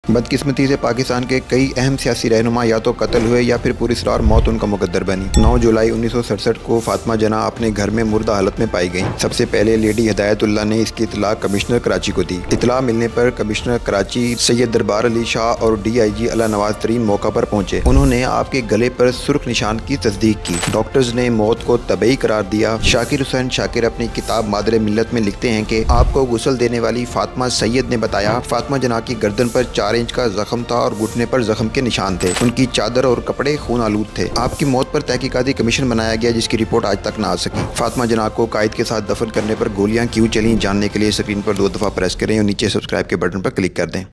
बदकिस्मती से पाकिस्तान के कई अहम सियासी रहनुमा या तो कत्ल हुए या फिर पूरी सरार मौत उनका मुकद्दर बनी। 9 जुलाई 1967 को फातिमा जना अपने घर में मुर्दा हालत में पाई गई। सबसे पहले लेडी हिदायतुल्लाह ने इसकी इतला कमिश्नर कराची को दी। इतला मिलने पर कमिश्नर कराची सैयद दरबार अली शाह और DIG अला नवाज तरीन मौका पर पहुंचे। उन्होंने आपके गले पर सुर्ख निशान की तस्दीक की। डॉक्टर्स ने मौत को तबई करार दिया। शाकिर हुसैन शाकिर अपनी किताब मादरे मिल्लत में लिखते हैं कि आपको गुस्ल देने वाली फातिमा सैयद ने बताया फातिमा जना की गर्दन पर 4 इंच का जख्म था और घुटने पर जख्म के निशान थे। उनकी चादर और कपड़े खून आलूद थे। आपकी मौत पर तहकीकाती कमीशन बनाया गया जिसकी रिपोर्ट आज तक न आ सकी। फातिमा जना को कायद के साथ दफन करने पर गोलियां क्यों चली जानने के लिए स्क्रीन पर 2 दफ़ा प्रेस करें और नीचे सब्सक्राइब के बटन पर क्लिक कर दें।